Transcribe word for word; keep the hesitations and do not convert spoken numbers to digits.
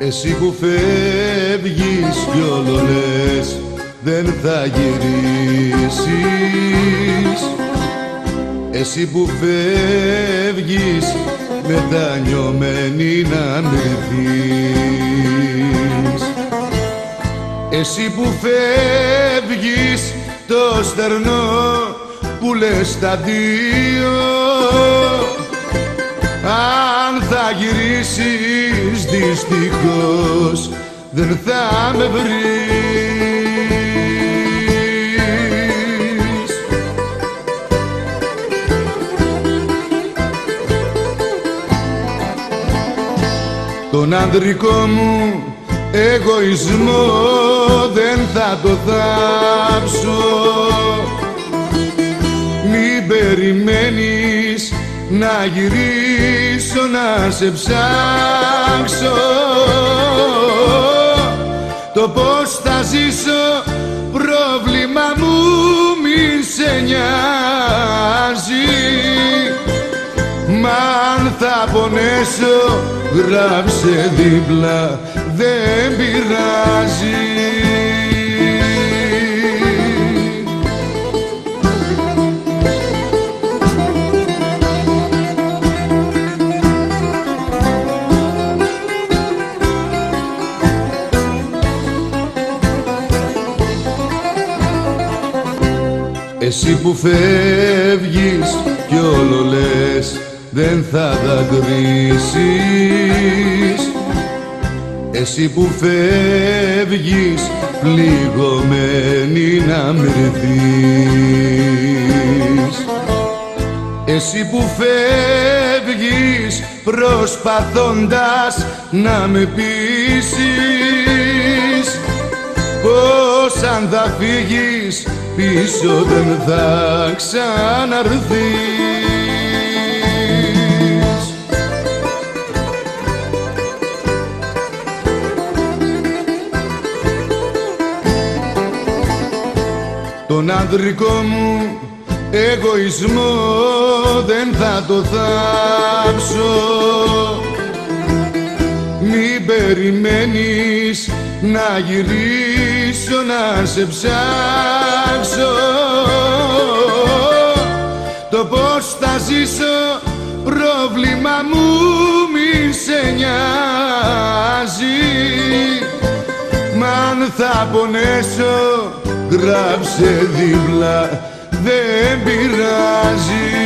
Εσύ που φεύγεις κι όλο λες δεν θα γυρίσεις. Εσύ που φεύγεις μετανιωμένη να μυρθείς. Εσύ που φεύγεις το στερνό που λες τα δύο, αν θα γυρίσεις δυστυχώς δεν θα με βρεις. Τον ανδρικό μου εγωισμό δεν θα το θάψω. Μην περιμένεις να γυρίσω να σε ψάξω. Το πώς θα ζήσω πρόβλημα μου μη σε νοιάζει. Μα αν θα πονέσω γράψε δίπλα δεν πειράζει. Εσύ που φεύγεις κι όλο λες δεν θα δακρύσεις. Εσύ που φεύγεις πληγωμένη να μυρθείς. Εσύ που φεύγεις προσπαθώντας να με πείσεις πως αν θα φύγεις πίσω δεν θα ξαναρθείς. Τον ανδρικό μου εγωισμό δεν θα το θάψω. Μην περιμένεις να γυρίσω να σε ψάξω. Το πώς θα ζήσω πρόβλημα μου μη σε νοιάζει. Μα αν θα πονέσω γράψε δίπλα δεν πειράζει.